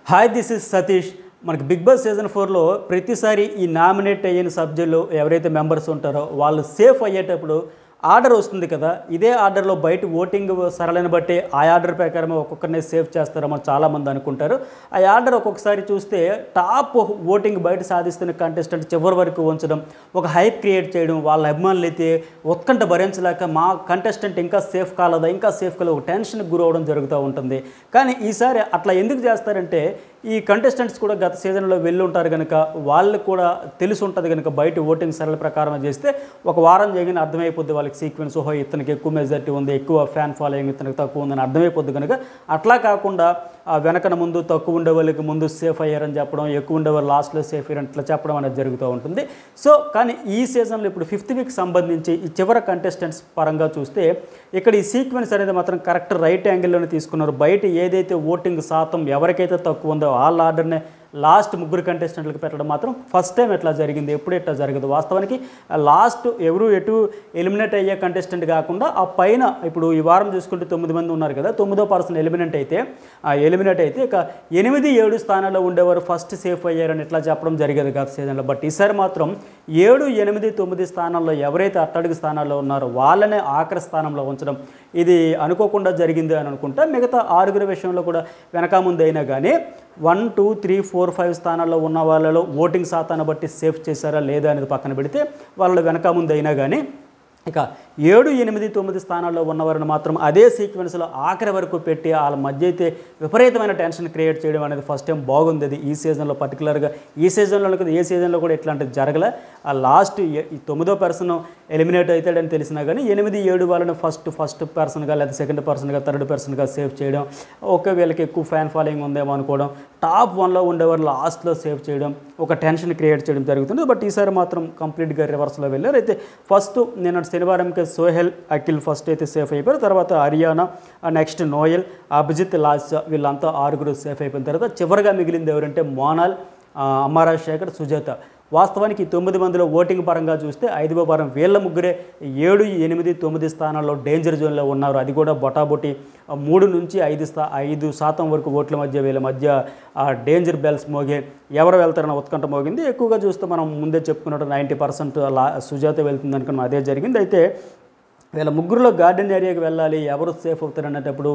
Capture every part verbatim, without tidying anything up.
Hi this is Satish. మనకి big boss season ఫోర్లో ప్రతిసారి ఈ నామినేట్ అయిన సభ్యులు ఎవరైతే మెంబర్స్ ఉంటారో వాళ్ళు సేఫ్ అయ్యేటప్పుడు ఆర్డర్ వస్తుంది కదా. ఇదే ఆర్డర్లో బయట ఓటింగ్ సరళిని బట్టి ఆ ఆర్డర్ ప్రకారమే ఒక్కొక్కరిని సేఫ్ చేస్తారని చాలామంది అనుకుంటారు. ఆ ఆర్డర్ ఒక్కొక్కసారి చూస్తే టాప్ ఓటింగ్ బయట సాధిస్తున్న కంటెస్టెంట్ చివరి వరకు ఉంచడం, ఒక హైప్ క్రియేట్ చేయడం, వాళ్ళ అభిమానులు అయితే ఉత్కంఠ భరించలేక మా కంటెస్టెంట్ ఇంకా సేఫ్ కాలేదా ఇంకా సేఫ్ కాలేదు ఒక టెన్షన్కి గురవడం జరుగుతూ ఉంటుంది. కానీ ఈసారి అట్లా ఎందుకు చేస్తారంటే ఈ కంటెస్టెంట్స్ కూడా గత సీజన్లో వెళ్ళి ఉంటారు కనుక వాళ్ళకి కూడా తెలిసి ఉంటుంది కనుక బయట ఓటింగ్ సరళ ప్రకారం చేస్తే ఒక వారం చేయగానే అర్థమైపోద్ది వాళ్ళకి సీక్వెన్స్. ఓహో ఇతనికి ఎక్కువ మెజారిటీ ఉంది, ఎక్కువ ఫ్యాన్ ఫాలోయింగ్ ఇతనికి తక్కువ ఉందని అర్థమైపోద్ది కనుక అట్లా కాకుండా వెనకన ముందు తక్కువ ఉండే వాళ్ళకి ముందు సేఫ్ అయ్యారని చెప్పడం, ఎక్కువ ఉండే వాళ్ళు లాస్ట్లో సేఫ్ అయ్యారని ఇట్లా చెప్పడం అనేది జరుగుతూ ఉంటుంది. సో కానీ ఈ సీజన్లో ఇప్పుడు ఫిఫ్త్ వీక్ సంబంధించి ఈ చివరి కంటెస్టెంట్స్ పరంగా చూస్తే ఇక్కడ ఈ సీక్వెన్స్ అనేది మాత్రం కరెక్ట్ రైట్ యాంగిల్లోనే తీసుకున్నారు. బయట ఏదైతే ఓటింగ్ శాతం ఎవరికైతే తక్కువ ఉందో వాళ్ళ ఆర్డర్నే లాస్ట్ ముగ్గురు కంటెస్టెంట్లకు పెట్టడం మాత్రం ఫస్ట్ టైం ఎట్లా జరిగింది, ఎప్పుడు ఎట్లా జరగదు. వాస్తవానికి లాస్ట్ ఎవరు ఎటు ఎలిమినేట్ అయ్యే కంటెస్టెంట్ కాకుండా ఆ పైన ఇప్పుడు ఈ వారం చూసుకుంటే తొమ్మిది మంది ఉన్నారు కదా, తొమ్మిదో పర్సన్ ఎలిమినేట్ అయితే ఆ ఎలిమినేట్ అయితే ఇక ఎనిమిది ఏడు స్థానాల్లో ఉండేవారు ఫస్ట్ సేఫ్ అయ్యారని ఎట్లా చెప్పడం జరిగేది గత సీజన్లో. బట్ ఈసారి మాత్రం ఏడు ఎనిమిది తొమ్మిది స్థానాల్లో ఎవరైతే అట్టడుగు స్థానాల్లో ఉన్నారో వాళ్ళనే ఆఖరి స్థానంలో ఉంచడం ఇది అనుకోకుండా జరిగింది అని అనుకుంటా. మిగతా ఆరుగురు విషయంలో కూడా వెనక ముందు అయినా కానీ one two three four five స్థానాల్లో ఉన్న వాళ్ళలో ఓటింగ్ శాతాన్ని బట్టి సేఫ్ చేశారా లేదా అనేది పక్కన పెడితే వాళ్ళు వెనక ముందు అయినా కానీ ఇక ఏడు ఎనిమిది తొమ్మిది స్థానాల్లో ఉన్నవారిని మాత్రం అదే సీక్వెన్స్లో ఆఖరి వరకు పెట్టి వాళ్ళ మధ్య అయితే విపరీతమైన టెన్షన్ క్రియేట్ చేయడం అనేది ఫస్ట్ టైం బాగుంది. అది ఈ సీజన్లో పర్టికులర్గా ఈ సీజన్లో కదా, ఏ సీజన్లో కూడా ఇట్లాంటిది జరగలే. ఆ లాస్ట్ ఈ తొమ్మిదో పర్సన్ ఎలిమినేట్ అవుతాడని తెలిసినా కానీ ఎనిమిది ఏడు వాళ్ళని ఫస్ట్ ఫస్ట్ పర్సన్గా లేదా సెకండ్ పర్సన్గా థర్డ్ పర్సన్గా సేవ్ చేయడం, ఓకే వీళ్ళకి ఎక్కువ ఫ్యాన్ ఫాలోయింగ్ ఉందేమో అనుకోవడం, టాప్ వన్లో ఉండేవారు లాస్ట్లో సేవ్ చేయడం, ఒక టెన్షన్ క్రియేట్ చేయడం జరుగుతుంది. బట్ ఈసారి మాత్రం కంప్లీట్గా రివర్స్లో వెళ్ళారు. అయితే ఫస్ట్ నేను శనివారంకి సోహెల్ అఖిల్ ఫస్ట్ అయితే సేఫ్ అయిపోయారు. తర్వాత హరియానా, నెక్స్ట్ నోయల్, అభిజిత్, లాస్య వీళ్ళంతా ఆరుగురు సేఫ్ అయిపోయిన తర్వాత చివరిగా మిగిలింది ఎవరంటే మోనాల్, అమ్మ రాజశేఖర్, సుజాత. వాస్తవానికి తొమ్మిది మందిలో ఓటింగ్ పరంగా చూస్తే ఐదవ వారం వీళ్ళ ముగ్గురే ఏడు ఎనిమిది తొమ్మిది స్థానాల్లో డేంజర్ జోన్లో ఉన్నారు. అది కూడా బొటాబొటి మూడు నుంచి ఐదు స్థా ఐదు శాతం వరకు ఓట్ల మధ్య వీళ్ళ మధ్య డేంజర్ బెల్స్ మోగే, ఎవరు వెళ్తారన్న ఉత్కంఠ మోగింది. ఎక్కువగా చూస్తే మనం ముందే చెప్పుకున్నట్టు నైంటీ పర్సెంట్ లా సుజాత వెళ్తుంది అనుకున్నాం, అదే జరిగింది. అయితే వీళ్ళ ముగ్గురులో గార్డెన్ ఏరియాకి వెళ్ళాలి, ఎవరు సేఫ్ అవుతారు అన్నప్పుడు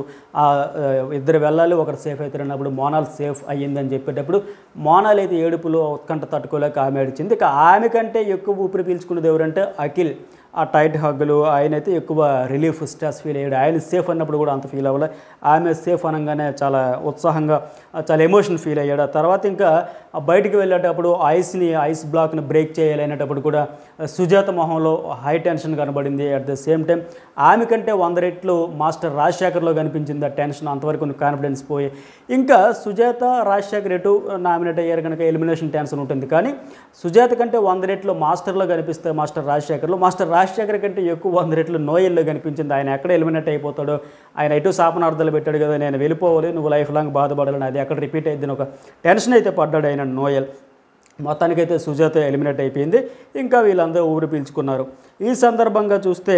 ఇద్దరు వెళ్ళాలి, ఒకరు సేఫ్ అవుతారు అన్నప్పుడు మోనాల్ సేఫ్ అయ్యిందని చెప్పేటప్పుడు మోనాల్ అయితే ఏడుపులో ఉత్కంఠ తట్టుకోలేక ఆమె ఏడిచింది. ఇక ఆమె కంటే ఎక్కువ ఊపిరి పీల్చుకున్నది ఎవరంటే అఖిల్. ఆ టైట్ హగ్గులు ఆయన అయితే ఎక్కువ రిలీఫ్ స్ట్రెస్ ఫీల్ అయ్యాడు. ఆయన సేఫ్ అన్నప్పుడు కూడా అంత ఫీల్ అవ్వలే, ఆమె సేఫ్ అనగానే చాలా ఉత్సాహంగా చాలా ఎమోషన్ ఫీల్ అయ్యాడు. ఆ తర్వాత ఇంకా బయటికి వెళ్ళేటప్పుడు ఐస్ని ఐస్ బ్లాక్ని బ్రేక్ చేయాలి అనేటప్పుడు కూడా సుజాత మొహంలో హై టెన్షన్ కనబడింది. అట్ ద సేమ్ టైం ఆమె కంటే వంద రెట్లు మాస్టర్ రాజశేఖర్లో కనిపించింది ఆ టెన్షన్, అంతవరకు కాన్ఫిడెన్స్ పోయి. ఇంకా సుజాత రాజశేఖర్ ఎటు నామినేట్ అయ్యారు కనుక ఎలిమినేషన్ టెన్షన్ ఉంటుంది. కానీ సుజాత కంటే వంద రెట్లు మాస్టర్లో కనిపిస్తే మాస్టర్ రాజశేఖర్లో, మాస్టర్ రాజశేఖర్ కంటే ఎక్కువ వంద రెట్లు నోయల్లో కనిపించింది. ఆయన ఎక్కడ ఎలిమినేట్ అయిపోతాడో, ఆయన ఎటు శాపనార్థాలు పెట్టాడు కదా, నేను వెళ్ళిపోవాలి నువ్వు లైఫ్ లాంగ్ బాధపడాలని, అది ఎక్కడ రిపీట్ అయిందని ఒక టెన్షన్ అయితే పడ్డాడు ఆయన నోయల్. మొత్తానికైతే సుజాత ఎలిమినేట్ అయిపోయింది. ఇంకా వీళ్ళందరూ ఊరి పీల్చుకున్నారు. ఈ సందర్భంగా చూస్తే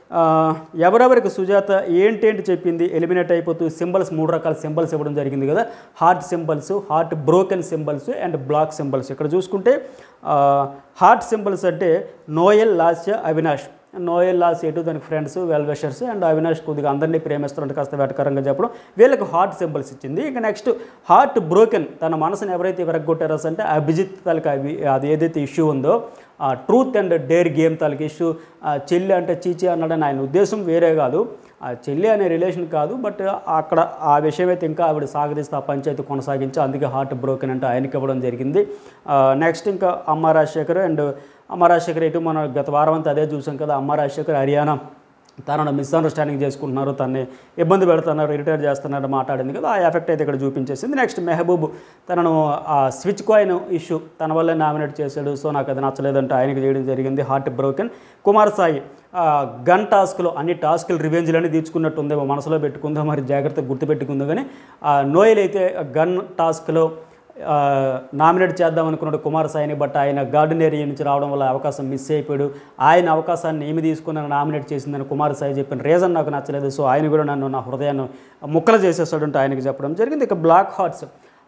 ఎవరెవరికి సుజాత ఏంటేంటి చెప్పింది, ఎలిమినేట్ అయిపోతూ సింబల్స్ మూడు రకాల సింబల్స్ ఇవ్వడం జరిగింది కదా, heart symbols, heart broken symbols and black symbols. ఇక్కడ చూసుకుంటే హార్ట్ సింబల్స్ అంటే నోయల్, లాస్య, అవినాష్. నోయల్ లాస్ ఎటు దానికి friends well wishers and Avinash కొద్దిగా అందరినీ ప్రేమిస్తున్నట్టు కాస్త వెటకరంగా చెప్పడం, వీళ్ళకి హార్ట్ సింబల్స్ ఇచ్చింది. ఇక నెక్స్ట్ హార్ట్ బ్రోకెన్, తన మనసును ఎవరైతే విరగొట్టారో అంటే అభిజిత్ తాలూకా అవి అది ఏదైతే ఇష్యూ ఉందో ట్రూత్ అండ్ డేర్ గేమ్ తాలూకా ఇష్యూ, చెల్లి అంటే చీచి అన్నాడని ఆయన ఉద్దేశం వేరే కాదు, ఆ చెల్లి అనే రిలేషన్ కాదు, బట్ అక్కడ ఆ విషయం అయితే ఇంకా ఆవిడ సాగరిస్తూ ఆ పంచాయతీ కొనసాగించి అందుకే హార్ట్ బ్రోకెన్ అంటే ఆయనకి ఇవ్వడం జరిగింది. నెక్స్ట్ ఇంకా అమ్మ రాజశేఖర్ అండ్ అమ్మ రాజశేఖర్ ఎటు మనం గత వారం అంతా అదే చూసాం కదా, అమ్మ రాజశేఖర్ హరియానా తనను మిస్అండర్స్టాండింగ్ చేసుకుంటున్నారు, తనని ఇబ్బంది పెడుతున్నారు, రిటైర్ చేస్తున్నారు మాట్లాడింది కదా, ఆ ఎఫెక్ట్ అయితే ఇక్కడ చూపించేసింది. నెక్స్ట్ మెహబూబ్ తనను ఆ స్విచ్ కాయిన్ ఇష్యూ తన వల్లే నామినేట్ చేశాడు, సో నాకు అది నచ్చలేదంటే ఆయనకి చేయడం జరిగింది, heart broken. Kumar Sai gun టాస్క్లో అన్ని టాస్కులు రివెంజ్లని తీర్చుకున్నట్టు ఉందేమో, మనసులో పెట్టుకుందో మరి జాగ్రత్తగా గుర్తుపెట్టుకుందో. కానీ నోయల్ అయితే గన్ టాస్క్లో నామినేట్ చేద్దాం అనుకున్నాడు కుమార్ సాయిని, బట్ ఆయన గార్డెన్ ఏరియా నుంచి రావడం వల్ల అవకాశం మిస్ అయిపోయాడు. ఆయన అవకాశాన్ని ఏమి తీసుకుని నామినేట్ చేసిందని కుమార్ సాయి చెప్పిన రీజన్ నాకు నచ్చలేదు, సో ఆయన కూడా నన్ను నా హృదయాన్ని ముక్కలు చేసేస్తాడంటే ఆయనకి చెప్పడం జరిగింది. ఇక బ్లాక్ హార్ట్స్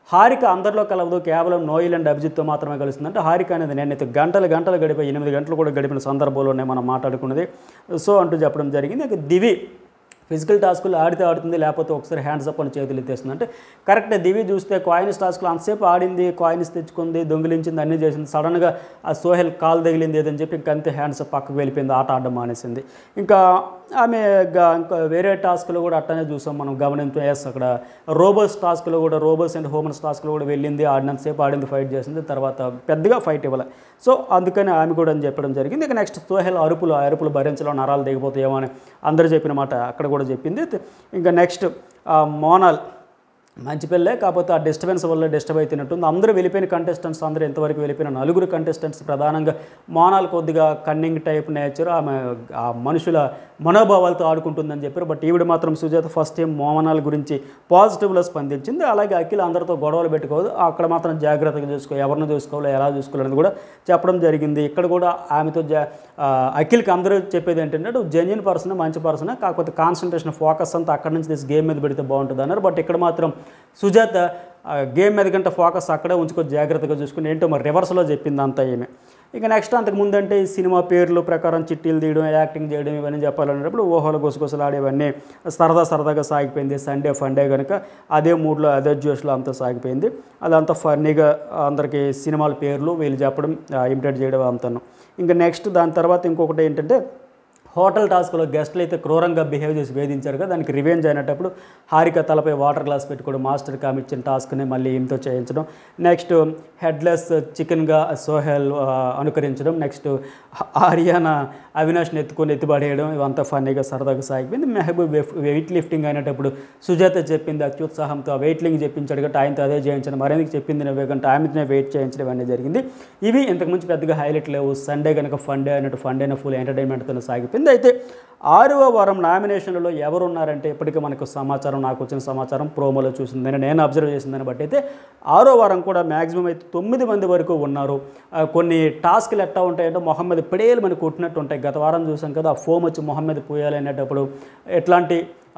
హారిక అందరిలో కలవదు, కేవలం నోయల్ అండ్ అభిజిత్తో మాత్రమే కలుస్తుంది. అంటే హారిక అనేది నేనైతే గంటలు గంటలు గడిపే ఎనిమిది గంటలు కూడా గడిపిన సందర్భంలోనే మనం మాట్లాడుకున్నది సో అంటూ చెప్పడం జరిగింది. ఇక దివి ఫిజికల్ టాస్కులు ఆడితే ఆడుతుంది, లేకపోతే ఒకసారి హ్యాండ్స్ అప్ అని చేతులు ఎత్తేస్తుంది. అంటే కరెక్టే, దివి చూస్తే కాయిన్స్ టాస్కులు అంతసేపు ఆడింది, కాయిన్స్ తెచ్చుకుంది, దొంగిలించింది, అన్నీ చేసింది. సడన్గా ఆ సోహెల్ కాల్ తగిలింది ఏదని చెప్పి ఇంక అంతే హ్యాండ్స్ అప్ పక్కకు వెళ్ళిపోయింది, ఆట ఆడడం మానేసింది. ఇంకా ఆమె ఇంకా వేరే టాస్క్లో కూడా అట్టనే చూసాం మనం గమనింపు. ఎస్ అక్కడ రోబోస్ టాస్క్లో కూడా రోబోస్ అండ్ హ్యూమన్స్ టాస్క్లో కూడా వెళ్ళింది, ఆడినంతసేపు ఆడింది, ఫైట్ చేసింది, తర్వాత పెద్దగా ఫైట్ ఇవ్వాలి. సో అందుకని ఆమె కూడా అని చెప్పడం జరిగింది. ఇక నెక్స్ట్ సోహెల్ అరుపులు అరుపులు భరించడం, నరాలు దిగిపోతాయేమో అని అందరూ చెప్పిన మాట అక్కడ కూడా చెప్పింది. ఇంకా నెక్స్ట్ మోనాల్ మంచి పిల్లే, కాకపోతే ఆ డిస్టర్బెన్స్ వల్ల డిస్టర్బ్ అవుతున్నట్టుంది. అందరూ వెళ్ళిపోయిన కంటెస్టెంట్స్ అందరూ ఎంతవరకు వెళ్ళిపోయిన నలుగురు కంటెస్టెంట్స్ ప్రధానంగా మోనాల్ కొద్దిగా కన్నింగ్ టైప్ నేచర్, ఆమె ఆ మనుషుల మనోభావాలతో ఆడుకుంటుందని చెప్పారు. బట్ ఈవిడ మాత్రం సుజాత ఫస్ట్ టైం మోనాల్ గురించి పాజిటివ్లో స్పందించింది. అలాగే అఖిల్ అందరితో గొడవలు పెట్టుకోవద్దు, అక్కడ మాత్రం జాగ్రత్తగా చూసుకో, ఎవరిని చూసుకోవాలో ఎలా చూసుకోవాలని కూడా చెప్పడం జరిగింది. ఇక్కడ కూడా ఆమెతో జా అఖిల్కి అందరూ చెప్పేది ఏంటంటే జెన్యున్ పర్సన్, మంచి పర్సన్, కాకపోతే కాన్సన్ట్రేషన్ ఫోకస్ అంతా అక్కడి నుంచి తీసి గేమ్ మీద పెడితే బాగుంటుంది అన్నారు. బట్ ఇక్కడ మాత్రం సుజాత గేమ్ మీద కంటే ఫోకస్ అక్కడే ఉంచుకో, జాగ్రత్తగా చూసుకుని ఏంటో మరి రివర్స్లో చెప్పింది అంతా ఏమి. ఇక నెక్స్ట్ అంతకు ముందంటే ఈ సినిమా పేర్లు ప్రకారం చిట్టీలు తీయడం, యాక్టింగ్ చేయడం ఇవన్నీ చెప్పాలన్నప్పుడు ఊహలు గుసగుసలు ఆడేవన్నీ సరదా సరదాగా సాగిపోయింది. సండే ఫండే కనుక అదే మూడ్లో అదే జ్యూస్లో అంతా సాగిపోయింది. అదంతా ఫన్నీగా అందరికీ సినిమాల పేర్లు వీళ్ళు చెప్పడం, ఇమిటేట్ చేయడం అంతాను. ఇంకా నెక్స్ట్ దాని తర్వాత ఇంకొకటి ఏంటంటే హోటల్ టాస్క్లో గెస్ట్లు అయితే క్రూరంగా బిహేవ్ చేసి వేధించారు కదా, దానికి రివెంజ్ అయినప్పుడు హారిక తలపై వాటర్ గ్లాస్ పెట్టుకోవడం, మాస్టర్ కామ్ ఇచ్చిన టాస్క్ని మళ్ళీ ఈమెతో చేయించడం. నెక్స్ట్ హెడ్లెస్ చికెన్గా సోహెల్ అనుకరించడం. నెక్స్ట్ ఆర్యానా అవినాష్ని ఎత్తుకొని ఎత్తిపడేయడం, ఇవంతా ఫన్నీగా సరదాగా సాగిపోయింది. మెహబూబ్ వెయిట్ లిఫ్టింగ్ అయినప్పుడు సుజాత చెప్పింది అత్యుత్సాహంతో ఆ వెయిట్ లింగ్ చెప్పించాడు కాబట్టి ఆయనతో అదే చేయించడం, మరెందుకు చెప్పింది నువ్వే కంటే ఆమెతోనే వెయిట్ చేయించడం అనేది జరిగింది. ఇవి ఇంతకుముందు పెద్దగా హైలైట్ లేవు. సండే కనుక ఫండే అన్నట్టు ఫండేన ఫుల్ ఎంటర్టైన్మెంట్తో సాగిపోయింది. అయితే ఆరవ వారం నామినేషన్లలో ఎవరు ఉన్నారంటే ఇప్పటికీ మనకు సమాచారం, నాకు వచ్చిన సమాచారం ప్రోమోలో చూసిందని నేను అబ్జర్వ్ చేసిందని బట్టి అయితే ఆరో వారం కూడా మ్యాక్సిమం అయితే తొమ్మిది మంది వరకు ఉన్నారు. కొన్ని టాస్క్లు ఎట్టా ఉంటాయంటే మొహం మీద పిడేలు మనకు కొట్టినట్టు ఉంటాయి. గత వారం చూసాం కదా, ఆ ఫోమ్ వచ్చి మొహం మీద పోయాలి అనేటప్పుడు ఎట్లాంటి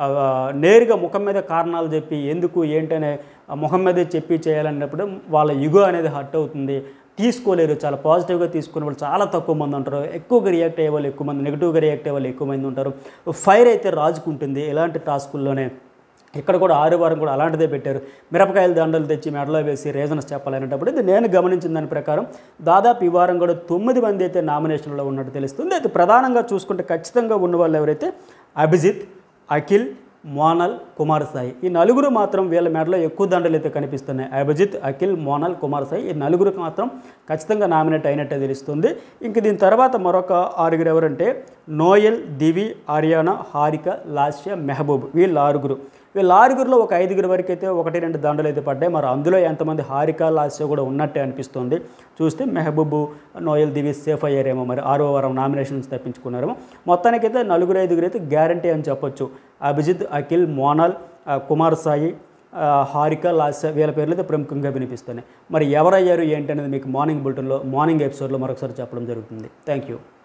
నేరుగా ముఖం మీద కారణాలు చెప్పి ఎందుకు ఏంటనే ముఖం మీదే చెప్పి చేయాలన్నప్పుడు వాళ్ళ ఇగో అనేది హర్ట్ అవుతుంది, తీసుకోలేరు. చాలా పాజిటివ్గా తీసుకునే వాళ్ళు చాలా తక్కువ మంది ఉంటారు, ఎక్కువగా రియాక్ట్ అయ్యే వాళ్ళు ఎక్కువ మంది, నెగిటివ్గా రియాక్ట్ అయ్యే వాళ్ళు ఎక్కువ మంది ఉంటారు. ఫైర్ అయితే రాజుకుంటుంది ఇలాంటి టాస్కుల్లోనే. ఇక్కడ కూడా ఆరు వారం కూడా అలాంటిదే పెట్టారు. మిరపకాయల దండలు తెచ్చి మెడలో వేసి రీజన్స్ చెప్పాలనేటప్పుడు ఇది నేను గమనించిన దాని ప్రకారం దాదాపు ఈ వారం కూడా తొమ్మిది మంది అయితే నామినేషన్లో ఉన్నట్టు తెలుస్తుంది. అయితే ప్రధానంగా చూసుకుంటే ఖచ్చితంగా ఉన్న వాళ్ళు ఎవరైతే అభిజిత్, అఖిల్, మోనాల్, కుమార్ సాయి, ఈ నలుగురు మాత్రం వీళ్ళ మెడలో ఎక్కువ దండలు అయితే కనిపిస్తున్నాయి. అభిజిత్, అఖిల్, మోనాల్, కుమార్ సాయి ఈ నలుగురికి మాత్రం ఖచ్చితంగా నామినేట్ అయినట్టే తెలుస్తుంది. ఇంక దీని తర్వాత మరొక ఆరుగురు ఎవరంటే నోయల్, దివి, ఆర్యానా, హారిక, లాస్య, మెహబూబ్, వీళ్ళు ఆరుగురు. వీళ్ళ ఆరుగురిలో ఒక ఐదుగురు వరకు అయితే ఒకటి రెండు దండలు అయితే పడ్డాయి. మరి అందులో ఎంతమంది హారిక, లాస్య కూడా ఉన్నట్టే అనిపిస్తుంది. చూస్తే మెహబూబు, నోయల్, దివి సేఫ్ అయ్యారేమో, మరి ఆరో వారం నామినేషన్స్ తప్పించుకున్నారేమో. మొత్తానికైతే నలుగురు ఐదుగురు అయితే గ్యారంటీ అని చెప్పొచ్చు. అభిజిత్, అఖిల్, మోనాల్, కుమార్ సాయి, హారిక, లాస్య వీళ్ళ పేర్లు అయితే ప్రముఖంగా వినిపిస్తున్నాయి. మరి ఎవరయ్యారు ఏంటి అనేది మీకు మార్నింగ్ బులెటిన్లో మార్నింగ్ ఎపిసోడ్లో మరొకసారి చెప్పడం జరుగుతుంది. Thank you.